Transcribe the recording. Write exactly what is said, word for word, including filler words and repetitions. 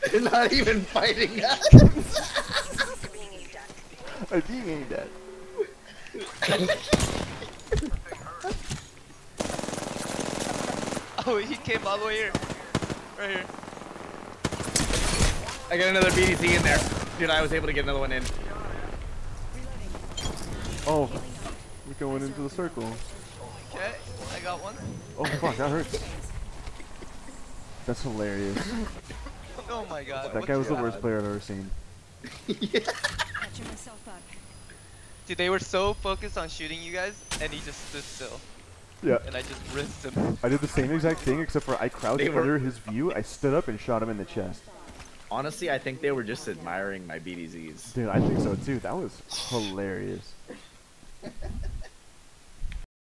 They're not even fighting us. I'm being aimed at. Oh, he came all the way here. Right here. I got another B D C in there. Dude, I was able to get another one in. Oh, we're going into the circle. Okay, I got one. Oh fuck, that hurts. That's hilarious. Oh my god. That what guy was the god. worst player I've ever seen. Yeah. Catching myself up. Dude, they were so focused on shooting you guys, and he just stood still. Yeah. And I just rinsed him. I did the same exact thing, except for I crouched They were- under his view, I stood up and shot him in the chest. Honestly, I think they were just admiring my B D Zs. Dude, I think so too. That was hilarious.